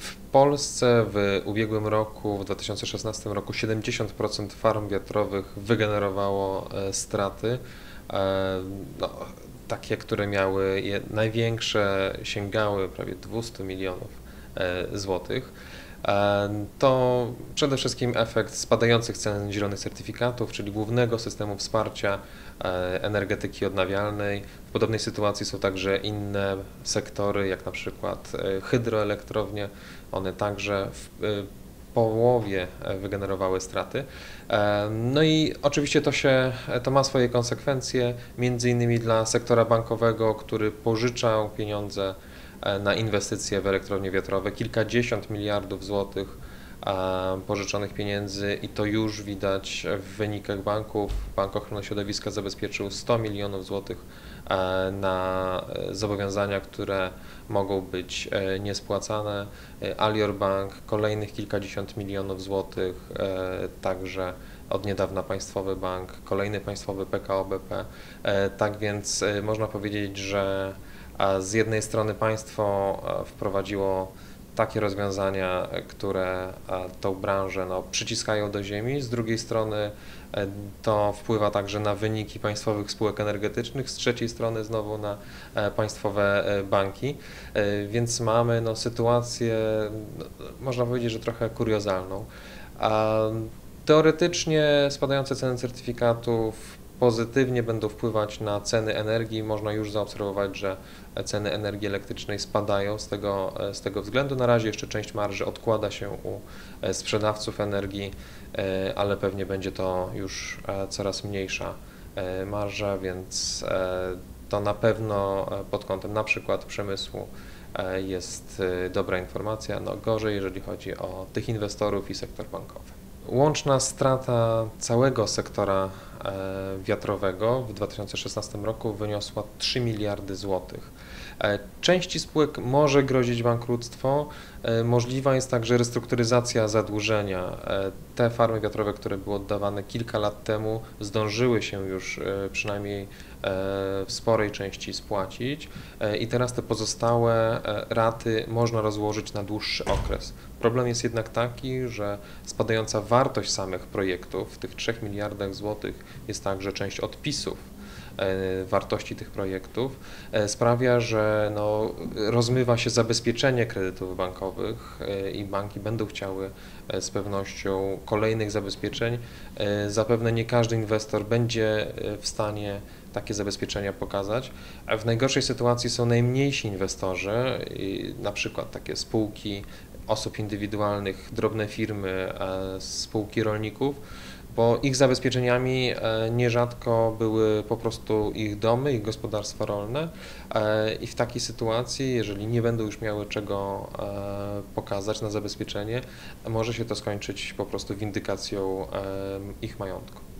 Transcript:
W Polsce w ubiegłym roku, w 2016 roku 70% farm wiatrowych wygenerowało straty. No, takie, które miały największe, sięgały prawie 200 milionów złotych. To przede wszystkim efekt spadających cen zielonych certyfikatów, czyli głównego systemu wsparcia energetyki odnawialnej. W podobnej sytuacji są także inne sektory, jak na przykład hydroelektrownie. One także w połowie wygenerowały straty. No i oczywiście to ma swoje konsekwencje, między innymi dla sektora bankowego, który pożyczał pieniądze na inwestycje w elektrownie wiatrowe, kilkadziesiąt miliardów złotych pożyczonych pieniędzy i to już widać w wynikach banków. Bank Ochrony Środowiska zabezpieczył 100 milionów złotych na zobowiązania, które mogą być niespłacane. Alior Bank kolejnych kilkadziesiąt milionów złotych, także od niedawna Państwowy Bank, kolejny państwowy PKO BP. Tak więc można powiedzieć, że z jednej strony państwo wprowadziło takie rozwiązania, które tą branżę przyciskają do ziemi, z drugiej strony to wpływa także na wyniki państwowych spółek energetycznych, z trzeciej strony znowu na państwowe banki, więc mamy sytuację, można powiedzieć, że trochę kuriozalną. Teoretycznie spadające ceny certyfikatów pozytywnie będą wpływać na ceny energii. Można już zaobserwować, że ceny energii elektrycznej spadają z tego względu. Na razie jeszcze część marży odkłada się u sprzedawców energii, ale pewnie będzie to już coraz mniejsza marża, więc to na pewno pod kątem na przykład przemysłu jest dobra informacja. Gorzej, jeżeli chodzi o tych inwestorów i sektor bankowy. Łączna strata całego sektora wiatrowego w 2016 roku wyniosła 3 miliardy złotych. Części spółek może grozić bankructwo, możliwa jest także restrukturyzacja zadłużenia. Te farmy wiatrowe, które były oddawane kilka lat temu, zdążyły się już przynajmniej w sporej części spłacić i teraz te pozostałe raty można rozłożyć na dłuższy okres. Problem jest jednak taki, że spadająca wartość samych projektów, w tych 3 miliardach złotych, jest także część odpisów wartości tych projektów, sprawia, że rozmywa się zabezpieczenie kredytów bankowych i banki będą chciały z pewnością kolejnych zabezpieczeń. Zapewne nie każdy inwestor będzie w stanie takie zabezpieczenia pokazać. A w najgorszej sytuacji są najmniejsi inwestorzy, na przykład takie spółki osób indywidualnych, drobne firmy, spółki rolników, bo ich zabezpieczeniami nierzadko były po prostu ich domy, ich gospodarstwa rolne i w takiej sytuacji, jeżeli nie będą już miały czego pokazać na zabezpieczenie, może się to skończyć po prostu windykacją ich majątku.